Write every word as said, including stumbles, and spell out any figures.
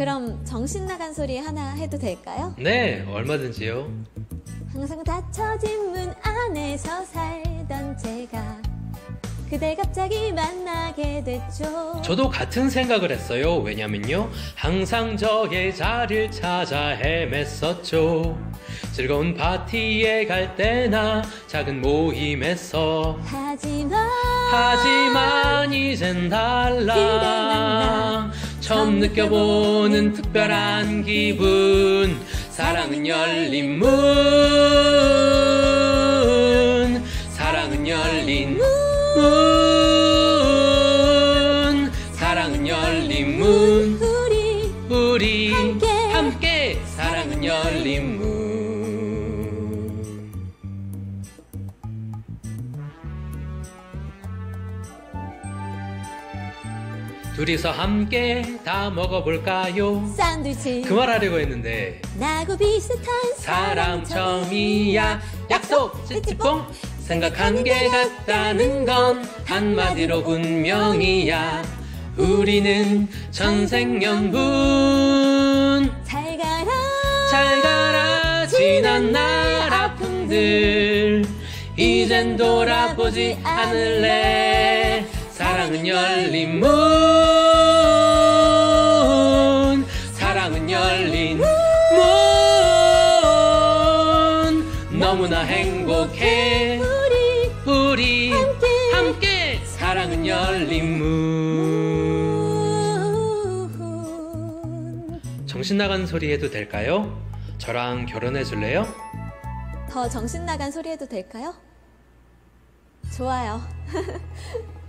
그럼 정신 나간 소리 하나 해도 될까요? 네, 얼마든지요. 항상 닫혀진 문 안에서 살던 제가 그댈 갑자기 만나게 됐죠. 저도 같은 생각을 했어요. 왜냐면요, 항상 저의 자리를 찾아 헤맸었죠. 즐거운 파티에 갈 때나 작은 모임에서. 하지만 하지만 이젠 달라. 그대 만나 처음 느껴보는 특별한 기분. 사랑은 열린 문. 사랑은 열린 문. 사랑은 열린 문. 우리 우리 함께, 함께 사랑은 열린 문. 둘이서 함께 다 먹어볼까요? 샌드위치 그 말 하려고 했는데. 나고 비슷한 사람 처음이야. 약속 찌찌뽕. 생각한 게 같다는 건 한마디로 운명이야. 우리는 천생연분. 잘 가라 잘 가라 지난 날 아픔들. 이젠 돌아보지 않을래. 사랑은 열린 문. 사랑은 열린 문. 너무나 행복해. 우리 우리 함께, 함께 사랑은 열린 문. 정신 나간 소리 해도 될까요? 저랑 결혼해 줄래요? 더 정신 나간 소리 해도 될까요? 좋아요.